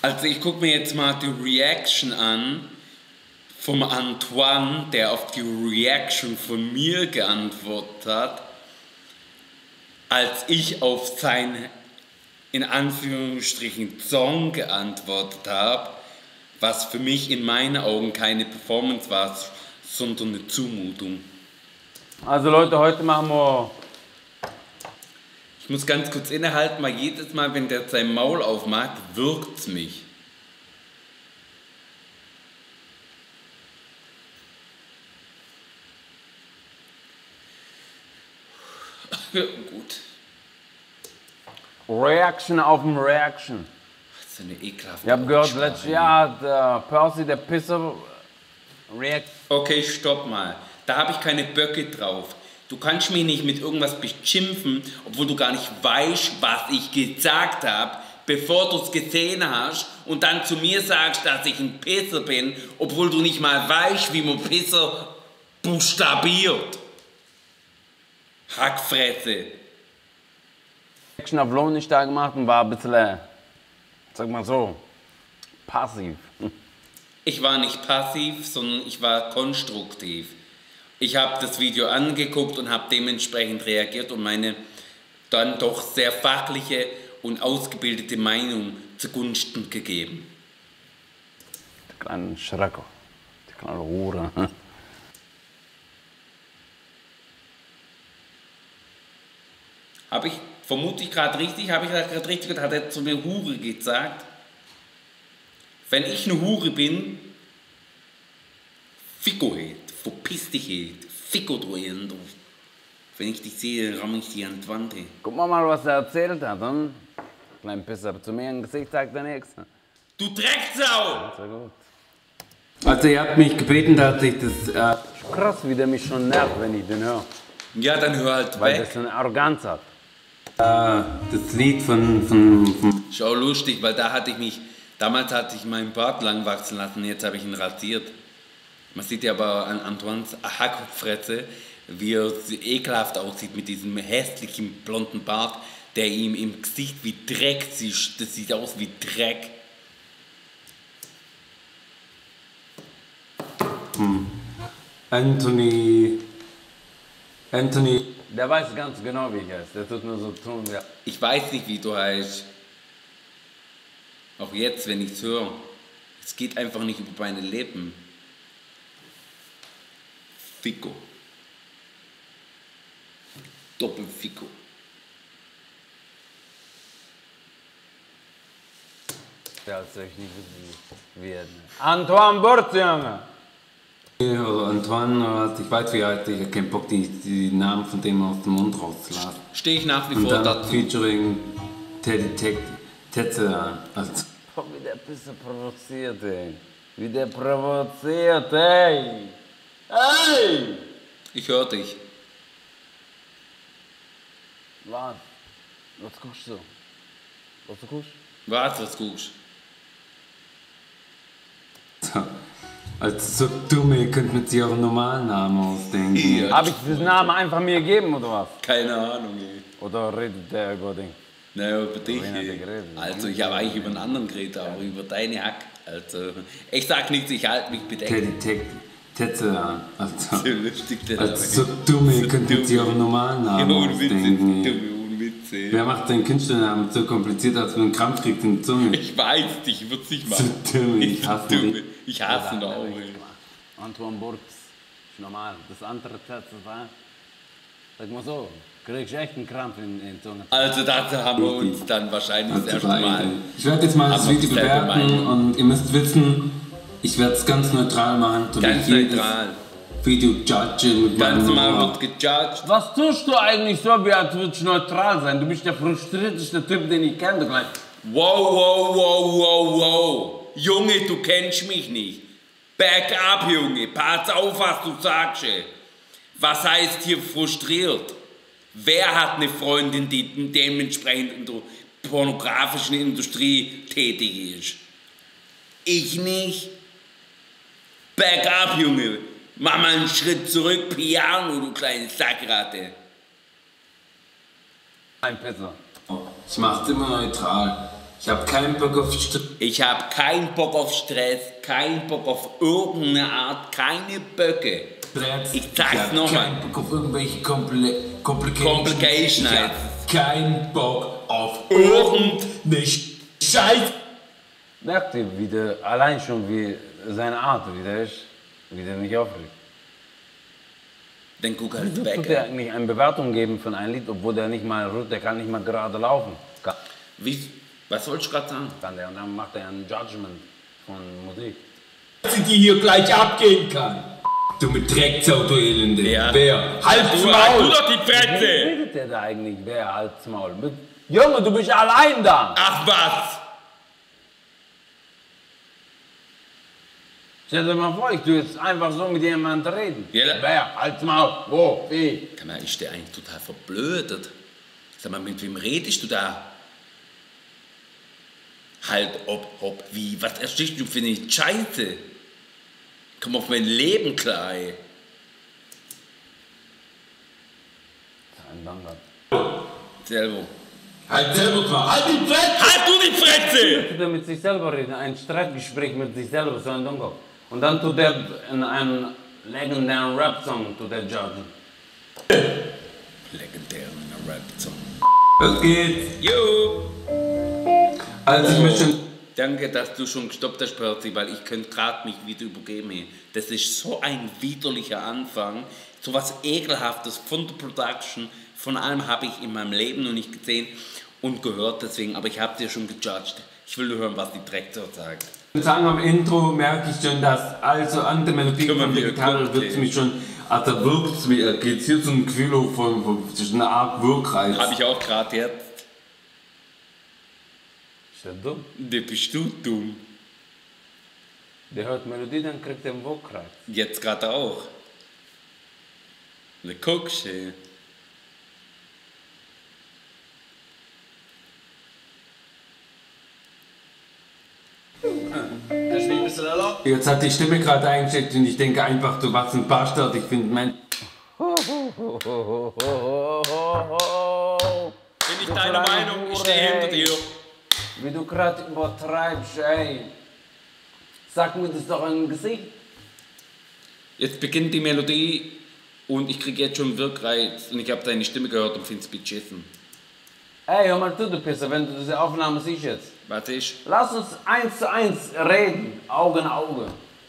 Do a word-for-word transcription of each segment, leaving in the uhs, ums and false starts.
Also ich gucke mir jetzt mal die Reaction an vom Antoine, der auf die Reaction von mir geantwortet hat, als ich auf seinen, in Anführungsstrichen, Song geantwortet habe, was für mich in meinen Augen keine Performance war, sondern eine Zumutung. Also Leute, heute machen wir... Ich muss ganz kurz innehalten, weil jedes Mal, wenn der sein Maul aufmacht, wirkt's mich. Gut. Reaction auf dem Reaction. Das ist eine ekelhafte Ich habe gehört, Aussprache. letztes Jahr hat der Percy, der Pisser, react. Okay, stopp mal. Da habe ich keine Böcke drauf. Du kannst mich nicht mit irgendwas beschimpfen, obwohl du gar nicht weißt, was ich gesagt habe, bevor du es gesehen hast und dann zu mir sagst, dass ich ein Pisser bin, obwohl du nicht mal weißt, wie man Pisser buchstabiert. Hackfresse. Reaction auf Lohn nicht da gemacht und war ein bisschen, sag mal so, passiv. Ich war nicht passiv, sondern ich war konstruktiv. Ich habe das Video angeguckt und habe dementsprechend reagiert und meine dann doch sehr fachliche und ausgebildete Meinung zugunsten gegeben. Der kleine Schrecker, die kleine Hure. Habe ich vermutlich gerade richtig, habe ich gerade richtig, hat er zu mir Hure gesagt? Wenn ich eine Hure bin, Fico het, verpiss dich het, Fico du Elend. Wenn ich dich sehe, ramme ich die an die Wand. Guck mal mal, was er erzählt hat, hm? Klein Pisser, zu mir im Gesicht sagt er nichts. Du Drecksau! Sehr gut. Also ihr habt mich gebeten, dass ich das... Äh Krass, wie der mich schon nervt, wenn ich den höre. Ja, dann hör halt Weil weg. das eine Arroganz hat. äh, das Lied von... von, von Ist auch lustig, weil da hatte ich mich, damals hatte ich meinen Bart lang wachsen lassen, jetzt habe ich ihn rasiert. Man sieht ja aber an Antoines Hackfresse, wie er so ekelhaft aussieht mit diesem hässlichen blonden Bart, der ihm im Gesicht wie Dreck sieht. Das sieht aus wie Dreck. hm. Anthony... Anthony... Der weiß ganz genau, wie ich heiße. Der tut nur so tun, ja. Ich weiß nicht, wie du heißt. Auch jetzt, wenn ich es höre. Es geht einfach nicht über meine Lippen. Fico. Doppelfico. Der hat sich nicht wissen, wie er. Antoine Burz, Junge! Oder Antoine, oder was, ich weiß wie alt, ich habe keinen Bock, die, die Namen von dem aus dem Mund rauszulassen. Stehe ich nach wie Und vor dann dazu. featuring Teddy Tech, Tetze an. Also, Boah, wie der Pisser provoziert, ey. Wie der provoziert, ey. Ey! Ich höre dich. Was? Was guckst du? Was du guckst? Was, was guckst so. Also so dumm, ihr könnt mit sich auch einen normalen Namen ausdenken. Ja. Hab ich diesen Namen einfach mir gegeben, oder was? Keine Ahnung, ey. Oder redet der über den? Naja, über dich. Wen hat er ey. geredet? Also, ich habe eigentlich über einen anderen geredet, aber über deine Hack. Also, ich sag nichts, ich halte mich bedeckt. Teddy Tech, Tetze an. Also, So lustig, der also so dumm, ihr könnt mit sich auch einen normalen Namen Ohne Witze, ausdenken. dumme, ohne Witze. Wer macht seinen Künstlernamen so kompliziert, als man einen Krampf kriegt in die Zunge? Ich weiß dich, ich würde es nicht So machen. dumm, ich hasse dumm. dich. Ich hasse ihn auch, ey. Antoine Burz. Ist normal. Das andere Sätze war. Sag mal so, kriegst echt einen Krampf in den Zunge. Also, dazu haben wir uns dann wahrscheinlich das Also erste Mal. Ich werde jetzt mal das Haben wir Video dieselbe bewerten Meinung. und ihr müsst wissen, ich werde es ganz neutral machen. so wie Ganz jedes neutral. Video judge mit Ganz meinem normal Humor. wird gejudged. Was tust du eigentlich so, wie als würdest du neutral sein? Du bist der frustrierteste Typ, den ich kenne. Gleich. Wow, wow, wow, wow, wow. Junge, du kennst mich nicht. Back up, Junge. Pass auf, was du sagst. Ey. Was heißt hier frustriert? Wer hat eine Freundin, die dementsprechend in der pornografischen Industrie tätig ist? Ich nicht. Back up, Junge. Mach mal einen Schritt zurück, Piano, du kleine Sackratte. Ein Pisser. Ich mach's immer neutral. Ich habe keinen Bock auf Stress. Ich habe keinen Bock auf Stress, keinen Bock auf irgendeine Art, keine Böcke. Ich sag's nochmal. Ich habe keinen Bock auf irgendwelche Compli Complications. Complication Ich halt. habe keinen Bock auf irgendeine Scheiße. Merkt ihr, wie der, allein schon wie seine Art wieder ist, wie der mich aufregt. Dann guck halt Wieso weg. tut er nicht eine Bewertung geben von einem Lied, obwohl der nicht mal, der kann nicht mal gerade laufen. Kann, Wie, was wolltest du gerade sagen? kann der, und dann macht er ein Judgment von Musik. Dass sie die hier gleich abgehen kann. Du mit Drecksau, du Elende. Ja. Wer? Halt's Du, halt du Maul! doch die Wer Fresse! redet der da eigentlich? Wer halt's Maul? Mit- Junge, du bist allein da! Ach was! Stell dir mal vor, ich tue jetzt einfach so mit jemandem reden. Ja, da- Wer? Halt's Maul! Wo? Wie? Kann man, ist der eigentlich total verblödet? Sag mal, mit wem redest du da? Halt, ob, ob, wie, was erstichst du für eine Scheiße? Komm auf mein Leben klar, ey. Ein Banger. Selber. Halt selber klar. Halt die Fresse! Halt du die Fresse! Tut er mit sich selber reden, ein Streitgespräch mit sich selber, so ein Dummkopf. Und dann tut er in einem legendären Rap-Song, tut er judgen. Legendären Rap-Song. Was geht's? Jo! Also ich möchte schon... Danke, dass du schon gestoppt hast, Percy, weil ich könnte gerade mich wieder übergeben. Ey. Das ist so ein widerlicher Anfang, so was Ekelhaftes von der Production, von allem habe ich in meinem Leben noch nicht gesehen und gehört deswegen, aber ich habe dir schon gejudged. Ich will nur hören, was die Dreckser sagen. Ich sagen, am Intro merke ich schon, dass also an der Melodie Können wir von der wieder Gitarre gucken, wird es ey. mich schon, also wirkt es mir, geht hier so ein Gefühl hoch von, von, von einer Art Wirkreiz. Habe ich auch gerade jetzt. Ist der dumm? Der bist du dumm. Der hört Melodie, dann kriegt er einen Wokreiz. Jetzt gerade auch. Ne, guckst du. Das Spiel bist du erlaubt? Jetzt hat die Stimme gerade eingeschickt und ich denke einfach, du warst ein Bastard. Ich finde, mein... Bin ich deiner Meinung? Ich stehe hinter dir. Wie du gerade übertreibst, ey. Sag mir das doch im Gesicht. Jetzt beginnt die Melodie und ich kriege jetzt schon Wirkreiz und ich habe deine Stimme gehört und finde es beschissen. Ey, hör mal zu, du Pisser, wenn du diese Aufnahme siehst jetzt. Was ist? Lass uns eins zu eins reden, Auge in Auge.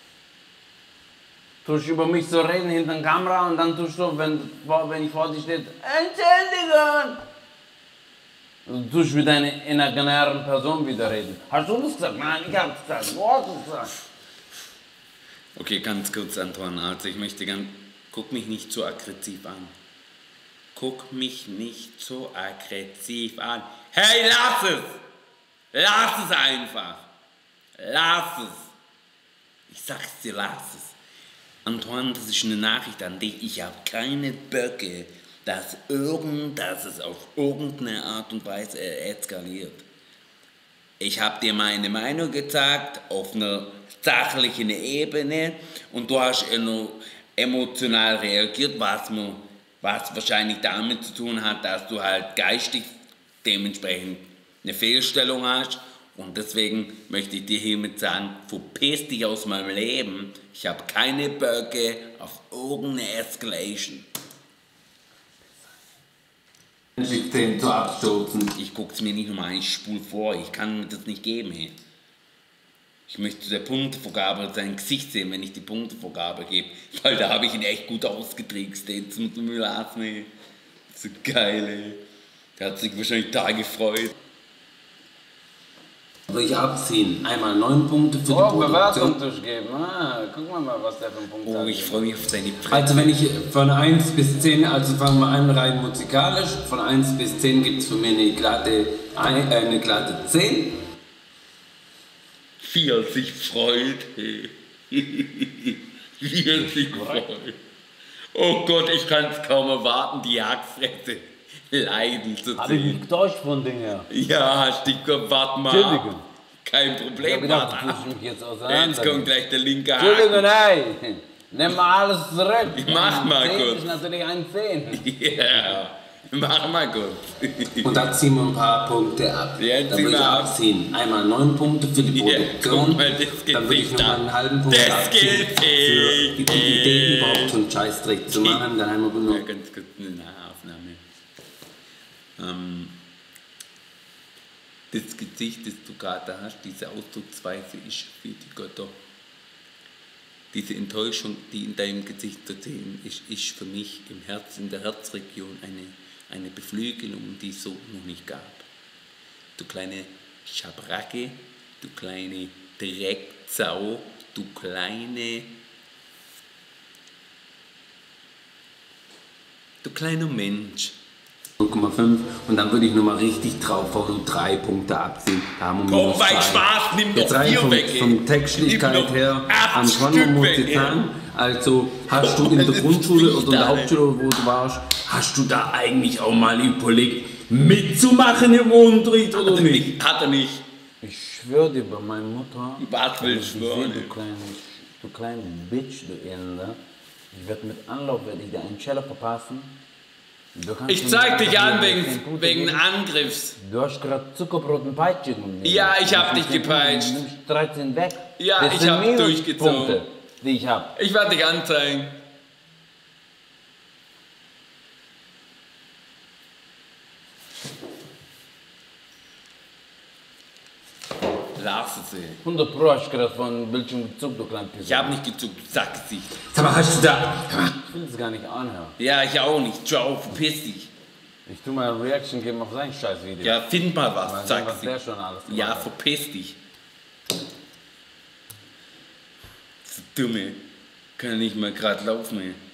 Tust über mich so reden hinter der Kamera und dann tust du, wenn, wenn ich vor dir stehe, entschuldigen. Du tust mit deiner imaginären Person wieder reden. Hast du das gesagt? Nein, ich hab gesagt. Du hast es gesagt. Okay, ganz kurz, Antoine. Also ich möchte gern, guck mich nicht so aggressiv an. Guck mich nicht so aggressiv an. Hey, lass es! Lass es einfach! Lass es! Ich sag's dir, lass es. Antoine, das ist eine Nachricht an dich. Ich habe keine Böcke, dass, irgend, dass es auf irgendeine Art und Weise eskaliert. Ich habe dir meine Meinung gesagt, auf einer sachlichen Ebene, und du hast emotional reagiert, was, man, was wahrscheinlich damit zu tun hat, dass du halt geistig dementsprechend eine Fehlstellung hast. Und deswegen möchte ich dir hiermit sagen, verpiss dich aus meinem Leben. Ich habe keine Böcke auf irgendeine Escalation. Den zu abstoßen. Ich guck's mir nicht nochmal an, ich spul vor, ich kann mir das nicht geben. Hey. Ich möchte der Punktevergabe sein Gesicht sehen, wenn ich die Punktevergabe gebe. Weil da habe ich ihn echt gut ausgetrickst, den zum Müllasen, ey. So geil, ey. Der hat sich wahrscheinlich da gefreut. Also ich abziehen. Einmal neun Punkte für die Oh, Bewertung Produktion. durchgeben. Ah, guck mal mal, was der für ein Punkt Oh, hat. ich freue mich auf seine Fresse. Also wenn ich von eins bis zehn, also fangen wir an rein musikalisch, von eins bis zehn gibt es für mich eine glatte, ein- äh, eine glatte zehn. Wie er sich freut, hey. Wie er sich freut. Oh Gott, ich kann es kaum erwarten, die Hackfresse leiden zu Hab ich sehen. mich getäuscht von Dingen her. Ja, Sticker, warte mal. Entschuldigung. Kein Ich Problem, hab gedacht, warte du ab. tust mich jetzt Jetzt auseinander. kommt gleich der linke Entschuldigung, Haken. nein. Nimm mal alles zurück. Mach mal zehn kurz. ist natürlich ein zehn. Ja, Mach mal kurz. Und da ziehen wir ein paar Punkte ab. Ja, da ziehen würde ich wir ab. abziehen. Einmal neun Punkte für die Ja, Produktion. guck mal, das geht dann würde ich nicht nochmal ab. einen halben Punkt Das abziehen geht für die nicht. Idee, überhaupt so einen Scheißdreck zu machen. Dann haben wir Ja, noch ganz kurz eine Nahaufnahme. Ähm, das Gesicht, das du gerade hast, diese Ausdrucksweise ist für die Götter. Diese Enttäuschung, die in deinem Gesicht zu sehen ist, ist für mich im Herz, in der Herzregion eine, eine Beflügelung, die es so noch nicht gab. Du kleine Schabracke, du kleine Drecksau, du kleine... Du kleiner Mensch. null Komma fünf und dann würde ich nochmal richtig drauf und drei Punkte abziehen. Da haben wir Komm, minus bei drei. Spaß, nimm Jetzt doch rein vier vom, weg. ey. von Textlichkeit Nimm doch her, acht Antoine Stück muss weg, ich ey. sagen, also hast du Komm, in der das ist Grundschule oder in der nicht Hauptschule, wo du warst, hast du da eigentlich auch mal überlegt, mitzumachen im Unterricht oder Hat er nicht? nicht. Hat er nicht. Ich schwöre dir bei meiner Mutter. Was will ich wenn ich schwören, sehe, ey? Du kleine, du kleine Bitch, du Elender. Ich werde mit Anlauf, werde ich dir einen Scheller verpassen. Du kannst Ich mir zeig einfach dich an nur wegen, kein Pute wegen geben. Angriffs. Du hast gerade Zuckerbrot und Peitsche gegeben. Ja, ich hab Du dich kannst kein Pute, gepeitscht. Du nimmst dreizehn weg. Ja, Das ich sind hab Minuspunkte, durchgezogen. die ich hab. Ich werde dich anzeigen. Lass es, ey. hundert Pro hast du gerade von Bildschirm gezuckt, du kleine Pisse. Ich hab nicht gezuckt, sag Gesicht. Sag mal, hast du da... Ich will das gar nicht anhören. Ja, ich auch nicht. Ciao, verpiss dich. Ich tu mal eine Reaction geben auf sein Scheißvideo. Ja, find mal Mal was, sehen, sag was der Gesicht. schon alles gemacht Ja, hat. verpiss dich. Das Dumme. Kann nicht mal gerade laufen, ey.